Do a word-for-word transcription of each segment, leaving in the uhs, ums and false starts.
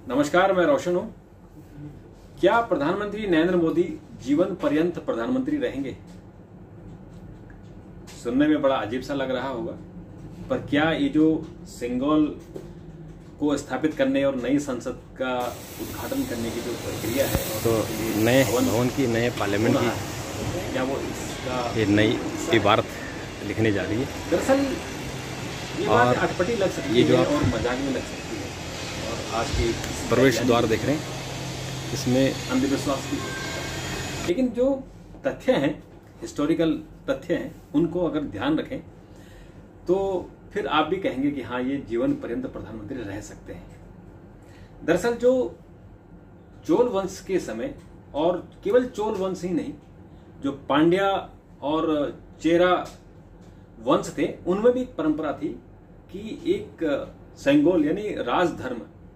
नमस्कार, मैं रोशन हूं। क्या प्रधानमंत्री नरेंद्र मोदी जीवन पर्यंत प्रधानमंत्री रहेंगे? सुनने में बड़ा अजीब सा लग रहा होगा, पर क्या ये जो सिंगल को स्थापित करने और नई संसद का उद्घाटन करने की जो प्रक्रिया है, तो नए भवन की, नए पार्लियामेंट की, क्या वो इसका ये नई इबारत लिखने जा रही है? दरअसल ये बात अटपटी लग सकती ये जो है और मजाक में लग सकती है, और आज की प्रवेश द्वार देख रहे हैं, इसमें अंधविश्वास की, लेकिन जो तथ्य हैं, हिस्टोरिकल तथ्य हैं, उनको अगर ध्यान रखें तो फिर आप भी कहेंगे कि हाँ, ये जीवन पर्यंत प्रधानमंत्री रह सकते हैं। दरअसल जो चोल वंश के समय, और केवल चोल वंश ही नहीं, जो पांड्या और चेरा वंश थे, उनमें भी एक परंपरा थी कि एक सेंगोल यानी राजधर्म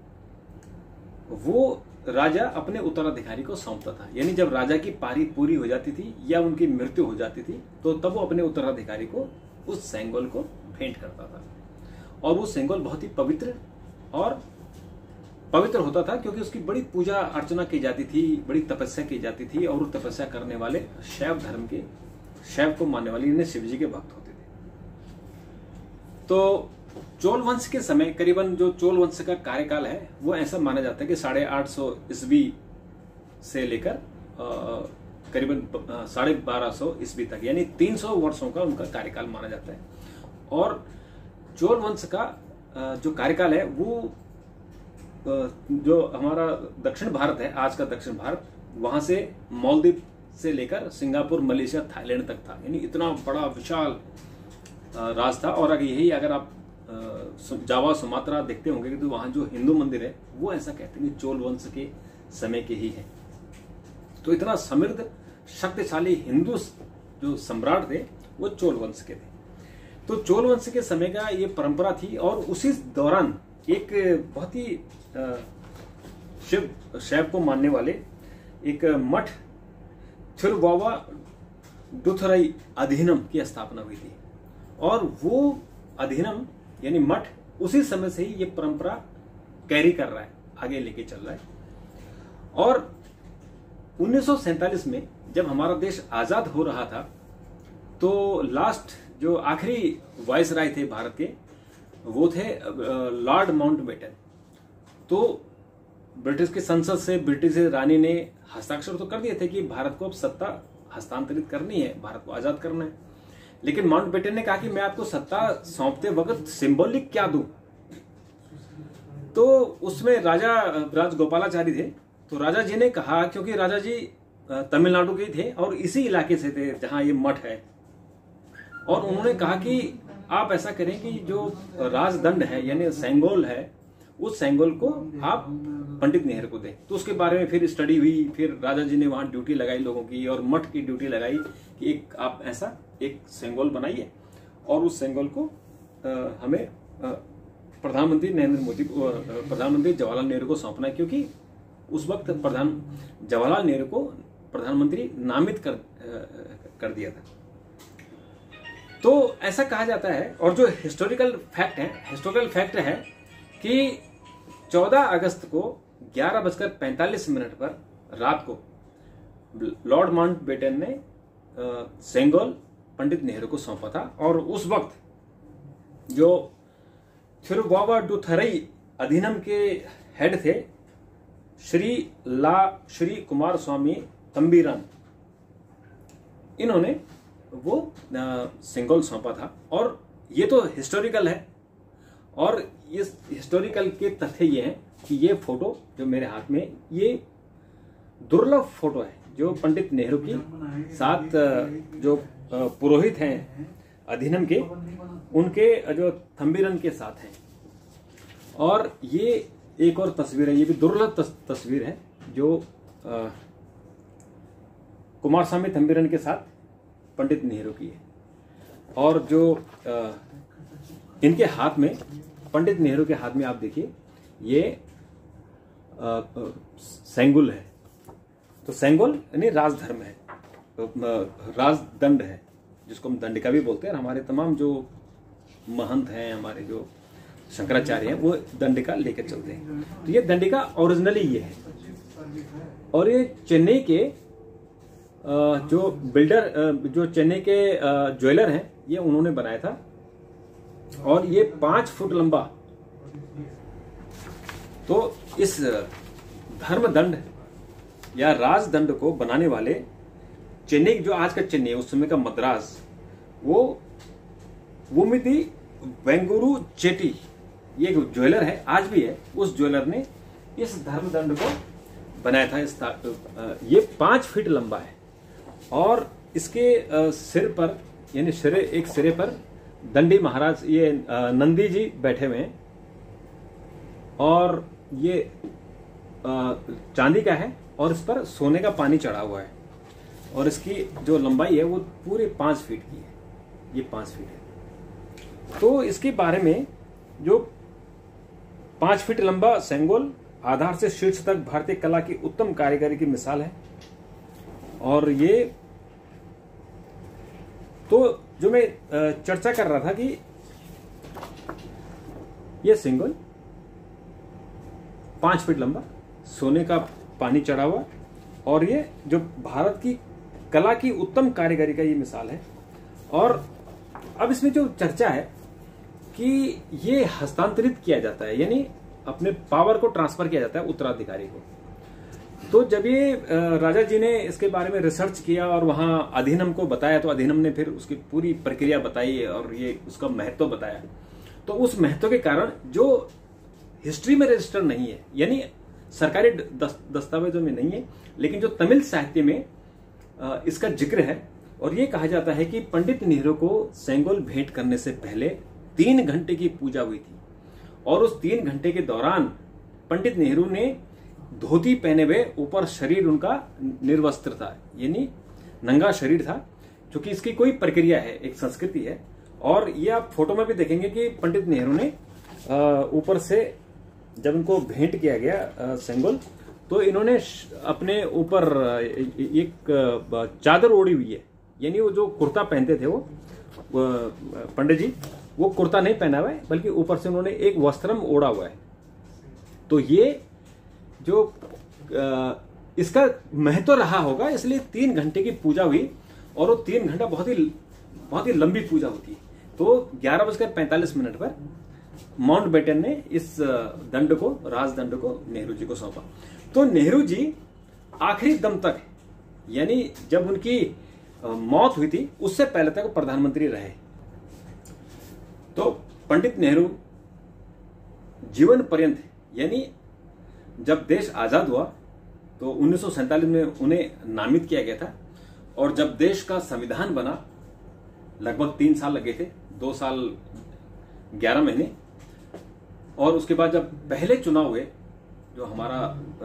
वो राजा अपने उत्तराधिकारी को सौंपता था। यानी जब राजा की पारी पूरी हो जाती थी या उनकी मृत्यु हो जाती थी, तो तब वो अपने उत्तराधिकारी को उस सेंगोल को भेंट करता था। और वो सेंगोल बहुत ही पवित्र और पवित्र होता था, क्योंकि उसकी बड़ी पूजा अर्चना की जाती थी, बड़ी तपस्या की जाती थी, और तपस्या करने वाले शैव धर्म के, शैव को मानने वाले, इन्हें शिव जी के भक्त होते थे। तो चोल वंश के समय, करीबन जो चोल वंश का कार्यकाल है, वो ऐसा माना जाता है कि साढ़े आठ सौ ईस्वी से लेकर करीबन साढ़े बारह सौ ईस्वी तक, यानी तीन सौ वर्षों का उनका कार्यकाल माना जाता है। और चोल वंश का जो कार्यकाल है, वो जो हमारा दक्षिण भारत है, आज का दक्षिण भारत, वहां से मालदीव से लेकर सिंगापुर, मलेशिया, थाईलैंड तक था। यानी इतना बड़ा विशाल राज था। और अगर यही अगर आप जावा, सुमात्रा देखते होंगे तो वहां जो हिंदू मंदिर है, वो ऐसा कहते हैं कि चोल वंश के समय के ही है। तो इतना समृद्ध, शक्तिशाली हिंदू जो सम्राट थे, वो चोल वंश के थे। तो चोल वंश के समय का ये परंपरा थी, और उसी दौरान एक बहुत ही शिव शैव को मानने वाले एक मठ थिरुवावाडुथुरई अधीनम की स्थापना हुई थी। और वो अधीनम यानी मठ उसी समय से ही ये परंपरा कैरी कर रहा है, आगे लेके चल रहा है। और उन्नीस सौ सैंतालीस में जब हमारा देश आजाद हो रहा था, तो लास्ट जो आखिरी वाइसराय थे भारत के, वो थे लॉर्ड माउंटबेटन। तो ब्रिटिश की संसद से ब्रिटिश रानी ने हस्ताक्षर तो कर दिए थे कि भारत को अब सत्ता हस्तांतरित करनी है, भारत को आजाद करना है। लेकिन माउंटबेटन ने कहा कि मैं आपको सत्ता सौंपते वक्त सिंबॉलिक क्या दूं? तो उसमें राजा राजगोपालाचारी थे। तो राजा जी ने कहा, क्योंकि राजा जी तमिलनाडु के थे और इसी इलाके से थे जहां ये मठ है, और उन्होंने कहा कि आप ऐसा करें कि जो राजदंड है यानी सेंगोल है, उस सेंगोल को आप पंडित नेहरू को दें। तो उसके बारे में फिर स्टडी हुई, फिर राजा जी ने वहां ड्यूटी लगाई लोगों की, और मठ की ड्यूटी लगाई कि एक आप ऐसा एक सेंगोल बनाइए, और उस सेंगोल को आ, हमें आ, प्रधानमंत्री नरेंद्र मोदी को, प्रधानमंत्री जवाहरलाल नेहरू को सौंपना है, क्योंकि उस वक्त प्रधान जवाहरलाल नेहरू को प्रधानमंत्री नामित कर कर दिया था। तो ऐसा कहा जाता है। और जो हिस्टोरिकल फैक्ट है हिस्टोरिकल फैक्ट है कि चौदह अगस्त को ग्यारह बजकर पैंतालीस मिनट पर रात को लॉर्ड माउंटबेटन ने सेंगोल पंडित नेहरू को सौंपा था। और उस वक्त जो थिरुवावाडुथुरई अधीनम के हेड थे, श्री ला श्री कुमार स्वामी तंबीरान, इन्होंने वो सेंगोल सौंपा था। और ये तो हिस्टोरिकल है, और इस हिस्टोरिकल के तथ्य ये हैं कि ये फोटो जो मेरे हाथ में, ये दुर्लभ फोटो है जो पंडित नेहरू की साथ जो पुरोहित हैं अधीनम के, उनके जो थंबीरन के साथ हैं। और ये एक और तस्वीर है, ये भी दुर्लभ तस, तस्वीर है जो आ, कुमार स्वामी थंबीरन के साथ पंडित नेहरू की है। और जो आ, इनके हाथ में, पंडित नेहरू के हाथ में आप देखिए, ये सेंगुल है। तो सेंगुल यानी राजधर्म है, राजदंड है, जिसको हम दंडिका भी बोलते हैं। हमारे तमाम जो महंत हैं, हमारे जो शंकराचार्य हैं वो दंडिका लेकर चलते हैं। तो ये दंडिका ओरिजिनली ये है, और ये चेन्नई के जो बिल्डर, जो चेन्नई के ज्वेलर हैं, ये उन्होंने बनाया था। और ये पांच फुट लंबा। तो इस धर्मदंड या राजदंड को बनाने वाले चेन्नई, जो आज का चेन्नई, उस समय का मद्रास, वो वुमिति वेंगुरु चेट्टी, ये ज्वेलर है, आज भी है, उस ज्वेलर ने इस धर्मदंड को बनाया था। इस ये पांच फीट लंबा है और इसके सिर पर, यानी सिरे, एक सिरे पर दंडी महाराज, ये नंदी जी बैठे हुए हैं, और ये चांदी का है और इस पर सोने का पानी चढ़ा हुआ है, और इसकी जो लंबाई है वो पूरे पांच फीट की है। ये पांच फीट है। तो इसके बारे में, जो पांच फीट लंबा सेंगोल आधार से शीर्ष तक भारतीय कला की उत्तम कारीगरी की मिसाल है। और ये तो जो मैं चर्चा कर रहा था कि ये सेंगोल पांच फीट लंबा, सोने का पानी चढ़ा हुआ, और ये जो भारत की कला की उत्तम कारीगरी का ये मिसाल है। और अब इसमें जो चर्चा है कि ये हस्तांतरित किया जाता है, यानी अपने पावर को ट्रांसफर किया जाता है उत्तराधिकारी को। तो जब ये राजा जी ने इसके बारे में रिसर्च किया और वहां अधिनियम को बताया, तो अधिनियम ने फिर उसकी पूरी प्रक्रिया बताई और ये उसका महत्व बताया। तो उस महत्व के कारण जो हिस्ट्री में रजिस्टर नहीं है, यानी सरकारी दस्तावेजों में नहीं है, लेकिन जो तमिल साहित्य में इसका जिक्र है, और ये कहा जाता है कि पंडित नेहरू को सेंगोल भेंट करने से पहले तीन घंटे की पूजा हुई थी, और उस तीन घंटे के दौरान पंडित नेहरू ने धोती पहने हुए, ऊपर शरीर उनका निर्वस्त्र था, यानी नंगा शरीर था, क्योंकि इसकी कोई प्रक्रिया है, एक संस्कृति है। और ये आप फोटो में भी देखेंगे कि पंडित नेहरू ने ऊपर से जब उनको भेंट किया गया सेंगोल, तो इन्होंने अपने ऊपर एक चादर ओढ़ी हुई है, यानी वो जो कुर्ता पहनते थे वो पंडित जी, वो कुर्ता नहीं पहना हुआ है, बल्कि ऊपर से उन्होंने एक वस्त्रम ओढ़ा हुआ है। तो ये जो आ, इसका महत्व रहा होगा, इसलिए तीन घंटे की पूजा हुई, और वो तीन घंटा बहुत ही बहुत ही लंबी पूजा होती है। तो ग्यारह बजकर पैंतालीस मिनट पर माउंट बेटन ने इस दंड को, राजदंड को नेहरू जी को सौंपा। तो नेहरू जी आखिरी दम तक, यानी जब उनकी मौत हुई थी उससे पहले तक प्रधानमंत्री रहे। तो पंडित नेहरू जीवन पर्यंत, यानी जब देश आजाद हुआ तो उन्नीस सौ सैंतालीस में उन्हें नामित किया गया था, और जब देश का संविधान बना लगभग तीन साल लगे थे, दो साल ग्यारह महीने। और उसके बाद जब पहले चुनाव हुए, जो हमारा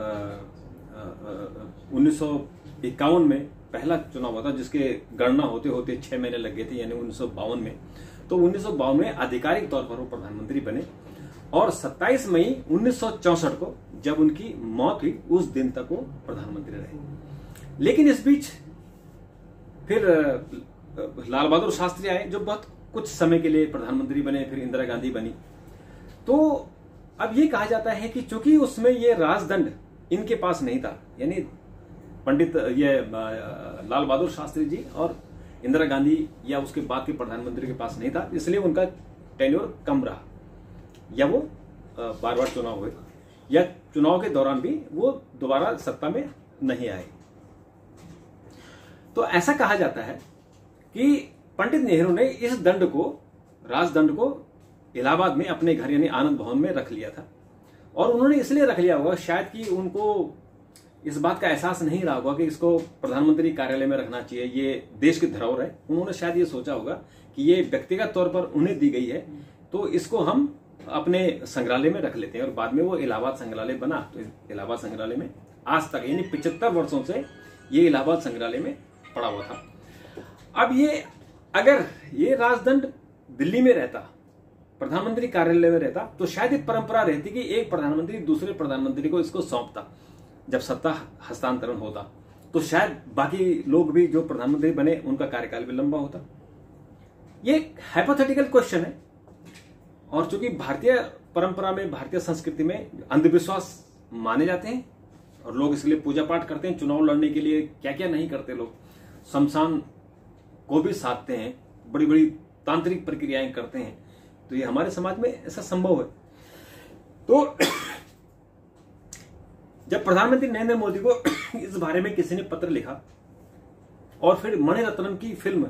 उन्नीस सौ इक्यावन में पहला चुनाव हुआ था, जिसके गणना होते होते छह महीने लग गए थे, यानी उन्नीस सौ बावन में। तो उन्नीस सौ बावन में आधिकारिक तौर पर वो प्रधानमंत्री बने, और सत्ताईस मई उन्नीस सौ चौसठ को जब उनकी मौत हुई, उस दिन तक वो प्रधानमंत्री रहे। लेकिन इस बीच फिर लाल बहादुर शास्त्री आए, जो बहुत कुछ समय के लिए प्रधानमंत्री बने, फिर इंदिरा गांधी बनी। तो अब ये कहा जाता है कि चूंकि उसमें ये राजदंड इनके पास नहीं था, यानी पंडित ये लाल बहादुर शास्त्री जी और इंदिरा गांधी या उसके बाद के प्रधानमंत्री के पास नहीं था, इसलिए उनका टेन्योर कम रहा, या वो बार बार चुनाव हुए, या चुनाव के दौरान भी वो दोबारा सत्ता में नहीं आए। तो ऐसा कहा जाता है कि पंडित नेहरू ने इस दंड को, राजदंड को इलाहाबाद में अपने घर यानी आनंद भवन में रख लिया था। और उन्होंने इसलिए रख लिया होगा शायद कि उनको इस बात का एहसास नहीं रहा होगा कि इसको प्रधानमंत्री कार्यालय में रखना चाहिए, ये देश की धरोहर है। उन्होंने शायद ये सोचा होगा कि ये व्यक्तिगत तौर पर उन्हें दी गई है, तो इसको हम अपने संग्रहालय में रख लेते हैं। और बाद में वो इलाहाबाद संग्रहालय बना, तो इलाहाबाद संग्रहालय में आज तक यानी पिछहत्तर वर्षों से ये इलाहाबाद संग्रहालय में पड़ा हुआ था। अब ये अगर ये राजदंड दिल्ली में रहता, प्रधानमंत्री कार्यालय में रहता, तो शायद एक परंपरा रहती कि एक प्रधानमंत्री दूसरे प्रधानमंत्री को इसको सौंपता। जब सत्ता हस्तांतरण होता तो शायद बाकी लोग भी जो प्रधानमंत्री बने उनका कार्यकाल भी लंबा होता। ये हाइपोथेटिकल क्वेश्चन है, और चूंकि भारतीय परंपरा में, भारतीय संस्कृति में अंधविश्वास माने जाते हैं और लोग इसके लिए पूजा पाठ करते हैं, चुनाव लड़ने के लिए क्या क्या नहीं करते लोग, शमशान को भी साधते हैं, बड़ी बड़ी तांत्रिक प्रक्रियाएं करते हैं। तो ये हमारे समाज में ऐसा संभव है। तो जब प्रधानमंत्री नरेंद्र मोदी को इस बारे में किसी ने पत्र लिखा और फिर मणिरत्नम की फिल्म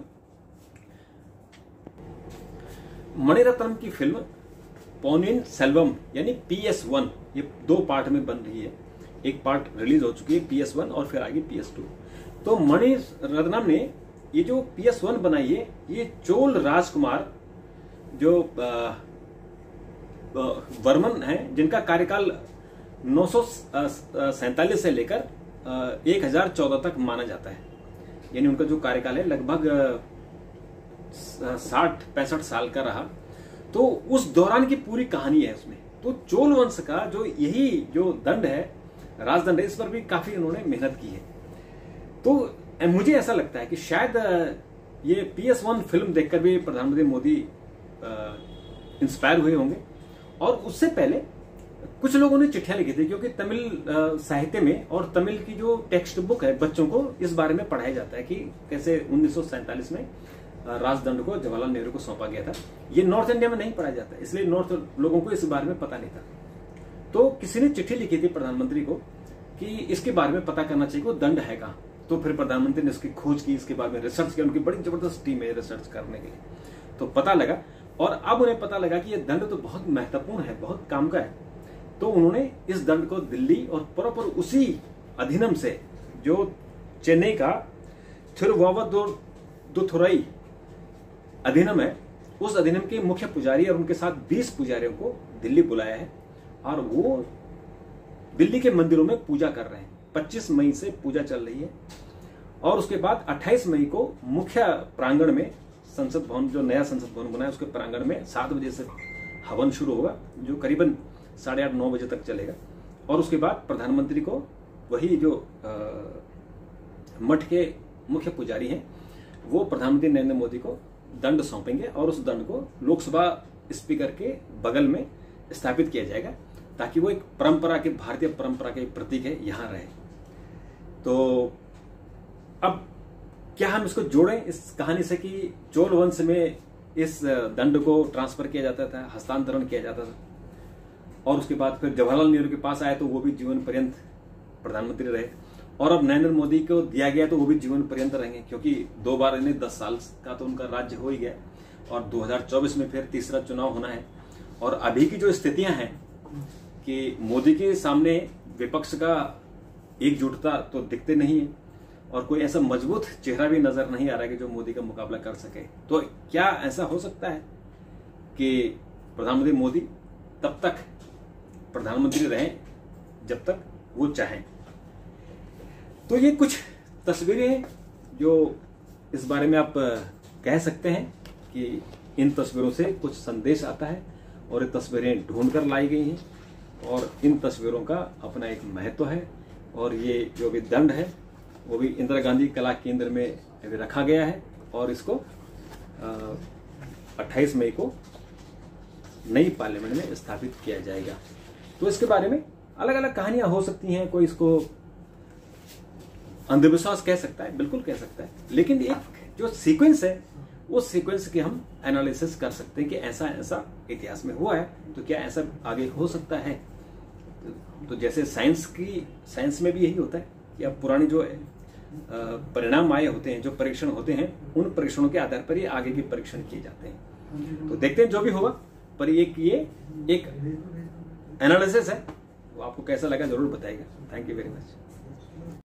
मणिरत्नम की फिल्म पोनियन सेल्वम यानी पी एस वन, ये दो पार्ट में बन रही है। एक पार्ट रिलीज हो चुकी है पी एस वन और फिर आगे पी एस टू। तो मणिरत्नम ने ये जो पी एस वन बनाई है, ये चोल राजकुमार जो वर्मन है, जिनका कार्यकाल नौ सौ सैतालीस से लेकर एक हजार चौदह तक माना जाता है। यानी उनका जो कार्यकाल है लगभग साठ पैंसठ साल का रहा। तो उस दौरान की पूरी कहानी है उसमें। तो चोल वंश का जो यही जो दंड है, राजदंड है, इस पर भी काफी उन्होंने मेहनत की है। तो मुझे ऐसा लगता है कि शायद ये पी एस वन फिल्म देखकर भी प्रधानमंत्री मोदी इंस्पायर हुए होंगे। और उससे पहले कुछ लोगों ने चिट्ठियां लिखी थी, क्योंकि तमिल साहित्य में और तमिल की जो टेक्स्ट बुक है, बच्चों को इस बारे में पढ़ाया जाता है कि कैसे उन्नीस सौ सैंतालीस में राजदंड को जवाहरलाल नेहरू को सौंपा गया था। ये नॉर्थ इंडिया में नहीं पढ़ाया जाता, इसलिए नॉर्थ लोगों को इस बारे में पता नहीं था। तो किसी ने चिट्ठी लिखी थी प्रधानमंत्री को कि इसके बारे में पता करना चाहिए, वो दंड है कहाँ। तो फिर प्रधानमंत्री ने इसकी खोज की, इसके बारे में रिसर्च किया। उनकी बड़ी जबरदस्त टीम है रिसर्च करने के लिए। तो पता लगा, और अब उन्हें पता लगा कि यह दंड तो बहुत महत्वपूर्ण है, बहुत काम का है। तो उन्होंने इस दंड को दिल्ली और प्रॉपर उसी अधिनियम से, जो चेन्नई का थिरुववदुथुरई अधिनियम है, उस अधिनियम के मुख्य पुजारी और उनके साथ बीस पुजारियों को दिल्ली बुलाया है और वो दिल्ली के मंदिरों में पूजा कर रहे हैं। पच्चीस मई से पूजा चल रही है और उसके बाद अट्ठाईस मई को मुख्य प्रांगण में, संसद भवन, जो नया संसद भवन बना है उसके प्रांगण में सात बजे से हवन शुरू होगा, जो करीबन साढ़े आठ नौ बजे तक चलेगा। और उसके बाद प्रधानमंत्री को वही जो आ, मठ के मुख्य पुजारी हैं, वो प्रधानमंत्री नरेंद्र मोदी को दंड सौंपेंगे और उस दंड को लोकसभा स्पीकर के बगल में स्थापित किया जाएगा, ताकि वो एक परंपरा के, भारतीय परंपरा के प्रतीक है, यहां रहे। तो अब क्या हम इसको जोड़ें इस कहानी से कि चोल वंश में इस दंड को ट्रांसफर किया जाता था, हस्तांतरण किया जाता था, और उसके बाद फिर जवाहरलाल नेहरू के पास आए तो वो भी जीवन पर्यंत प्रधानमंत्री रहे, और अब नरेंद्र मोदी को दिया गया तो वो भी जीवन पर्यंत रहेंगे, क्योंकि दो बार इन्हें दस साल का तो उनका राज्य हो ही गया और दो हजार चौबीस में फिर तीसरा चुनाव होना है। और अभी की जो स्थितियां हैं कि मोदी के सामने विपक्ष का एकजुटता तो दिखते नहीं है और कोई ऐसा मजबूत चेहरा भी नजर नहीं आ रहा है कि जो मोदी का मुकाबला कर सके। तो क्या ऐसा हो सकता है कि प्रधानमंत्री मोदी तब तक प्रधानमंत्री रहें जब तक वो चाहें? तो ये कुछ तस्वीरें हैं जो इस बारे में आप कह सकते हैं कि इन तस्वीरों से कुछ संदेश आता है और ये तस्वीरें ढूंढ कर लाई गई हैं और इन तस्वीरों का अपना एक महत्व है। और ये जो भी दंड है वो भी इंदिरा गांधी कला केंद्र में अभी रखा गया है और इसको अट्ठाईस मई को नई पार्लियामेंट में स्थापित किया जाएगा। तो इसके बारे में अलग अलग कहानियां हो सकती हैं। कोई इसको अंधविश्वास कह सकता है, बिल्कुल कह सकता है, लेकिन एक जो सीक्वेंस है उस सीक्वेंस के हम एनालिसिस कर सकते हैं कि ऐसा ऐसा इतिहास में हुआ है, तो क्या ऐसा आगे हो सकता है। तो जैसे साइंस की साइंस में भी यही होता है कि अब पुराने जो परिणाम आए होते हैं, जो परीक्षण होते हैं, उन परीक्षणों के आधार पर ही आगे के परीक्षण किए जाते हैं। तो देखते हैं जो भी होगा, पर एक ये एक एनालिसिस है, वो आपको कैसा लगा जरूर बताइएगा। Thank you very much.